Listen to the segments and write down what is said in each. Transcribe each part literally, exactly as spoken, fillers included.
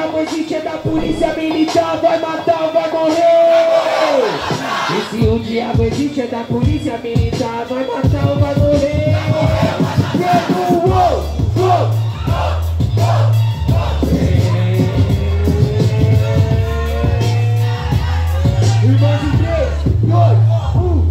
diabo existe é da polícia militar, vai matar ou vai morrer. E se o diabo existe é da polícia militar, vai matar ou vai morrer. Preto, uou, uou. Irmãos de três, dois, um.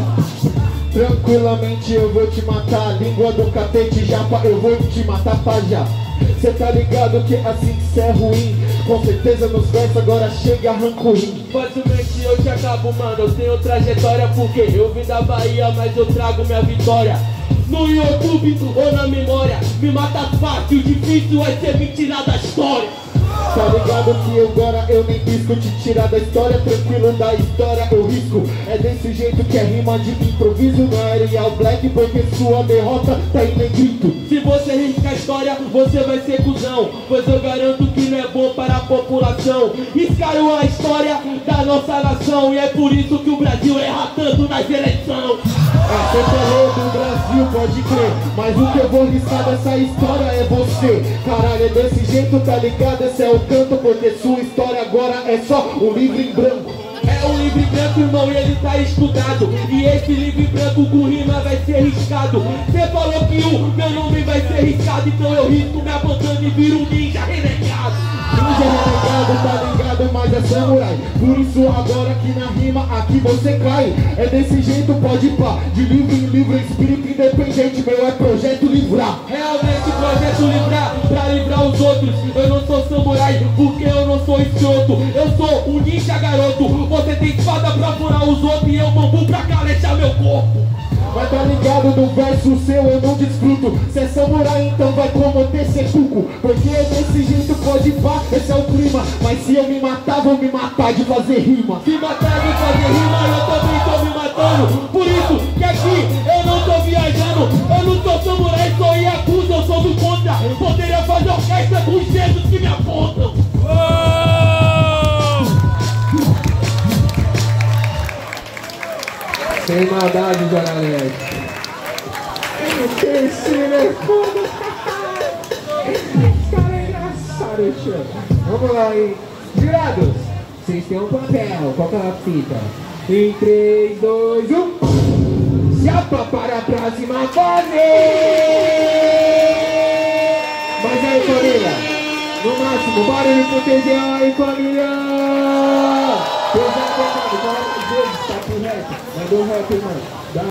Tranquilamente eu vou te matar, língua do catete japa, eu vou te matar pra já. Cê tá ligado que assim que cê é ruim, com certeza nos versos agora chega rancorim. Facilmente eu te acabo, mano, eu tenho trajetória porque eu vim da Bahia, mas eu trago minha vitória. No YouTube ou na memória, me mata fácil, difícil é ser me tirar da história. Tá ligado que agora eu nem risco te tirar da história, tranquilo da história eu risco. É desse jeito que é rima de improviso, não é Real Black, porque sua derrota tá em negrito. Se você risca a história, você vai ser cuzão, pois eu garanto que não é bom para a população. Riscaram a história da nossa nação e é por isso que o Brasil erra tanto nas eleições. É, você falou do Brasil, pode crer, mas o que eu vou riscar dessa história é você. Caralho, é desse jeito, tá ligado? Esse é o canto, porque sua história agora é só um livro em branco. É um livro em branco, irmão, e ele tá estudado. E esse livro em branco com rima vai ser riscado. Você falou que o meu nome vai ser riscado, então eu risco minha bandana e viro um ninja renegado. Ninja renegado, tá ligado, mas é samurai. Por isso agora que na rima aqui você cai. É desse jeito, pode pá, de livro em livro, espírito independente, meu é projeto livrar. Realmente projeto livrar, pra livrar os outros. Eu não sou samurai, porque eu não sou escroto. Eu sou um ninja garoto. Você tem espada pra furar os outros e eu bambu pra calechar meu corpo. Mas tá ligado, no verso seu eu não desfruto. Cê é samurai, então vai cometer sepulcro. Porque é desse jeito, pode pá, esse é o clima. Mas se eu me matar, vou me matar de fazer rima. Se matar de fazer rima, eu também tô me matando. Por isso que aqui eu não tô viajando. Eu não sou samurai, sou Yakuza, eu sou do contra. Poderia fazer orquestra com os dedos que me apontam. Sem maldade, Jornalete. Esse é foda. Esse cara é engraçado, tio. Vamos lá, hein? Jurados, vocês têm um papel. Qual que é a fita? Em três, dois, um. Chapa para a próxima fase! Mas aí, família, no máximo, barulho pro T G A aí, família! Pesado, pesado, fala mais vezes, tá pro rap. Mandou rap, mano.